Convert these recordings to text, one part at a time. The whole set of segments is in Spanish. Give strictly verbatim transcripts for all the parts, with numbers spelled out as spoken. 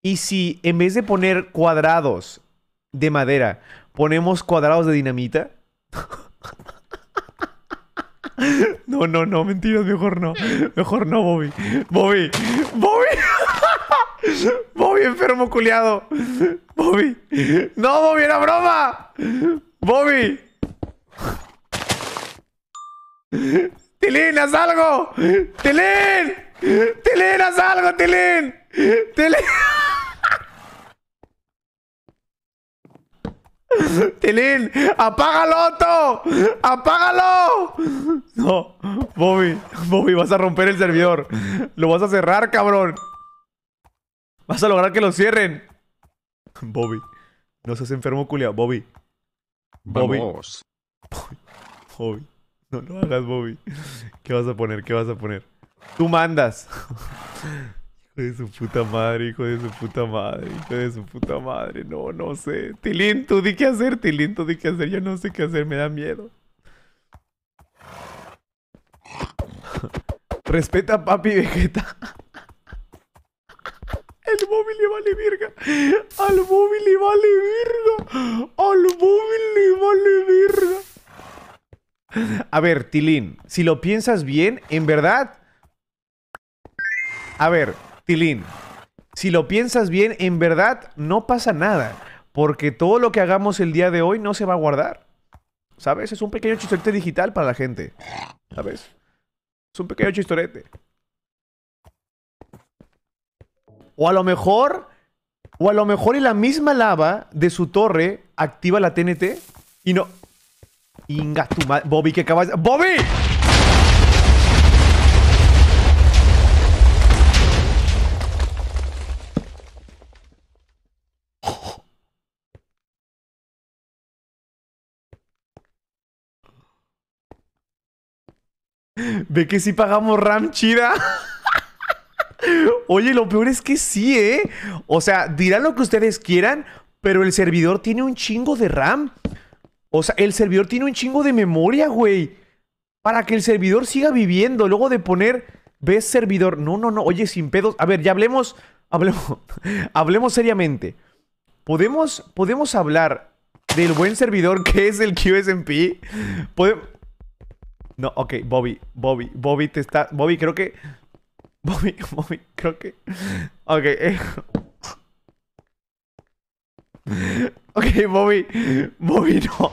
¿Y si en vez de poner cuadrados de madera, ponemos cuadrados de dinamita? No, no, no, mentiras, mejor no. Mejor no, Bobby. Bobby, Bobby. Bobby, enfermo culiado. Bobby. No, Bobby, era broma. Bobby. Tilín, haz algo. Tilín. Tilín, haz algo, Tilín. Tilín. Tilín, apágalo, Otto. Apágalo. No, Bobby, Bobby, vas a romper el servidor. Lo vas a cerrar, cabrón. Vas a lograr que lo cierren. Bobby, no seas enfermo, culia. Bobby. Bobby. Vamos. Bobby, no lo hagas, Bobby. ¿Qué vas a poner? ¿Qué vas a poner? Tú mandas. Hijo de su puta madre, hijo de su puta madre, hijo de su puta madre. No, no sé. Tilín, tú di qué hacer, Tilín, tú di qué hacer. Yo no sé qué hacer, me da miedo. Respeta a papi Vegeta. El móvil le vale verga. Al móvil le vale verga. Al móvil le vale verga. A ver, Tilín, si lo piensas bien, en verdad... A ver, Tilín, si lo piensas bien, en verdad no pasa nada. Porque todo lo que hagamos el día de hoy no se va a guardar. ¿Sabes? Es un pequeño chistorete digital para la gente. ¿Sabes? Es un pequeño chistorete. O a lo mejor... O a lo mejor y la misma lava de su torre activa la T N T y no... Inga tu madre... Bobby, que acabas... ¡Bobby! Ve que sí pagamos RAM chida. Oye, lo peor es que sí, ¿eh? O sea, dirán lo que ustedes quieran, pero el servidor tiene un chingo de RAM. O sea, el servidor tiene un chingo de memoria, güey. Para que el servidor siga viviendo. Luego de poner, ves servidor. No, no, no. Oye, sin pedos. A ver, ya hablemos. Hablemos, hablemos seriamente. ¿Podemos, podemos hablar del buen servidor que es el Q S M P? ¿Podemos...? No, ok, Bobby, Bobby, Bobby te está... Bobby, creo que... Bobby, Bobby, creo que... Ok, eh... Ok, Bobby, Bobby, no.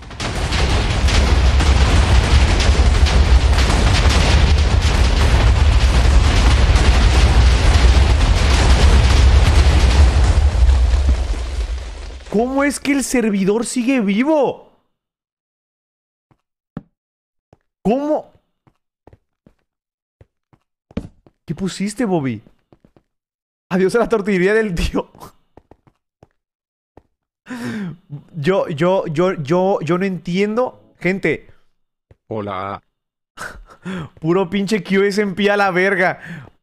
¿Cómo es que el servidor sigue vivo? ¿Cómo? ¿Qué pusiste, Bobby? Adiós a la tortillería del tío. Yo, yo, yo, yo, yo no entiendo. Gente. Hola. Puro pinche Q S M P a la verga.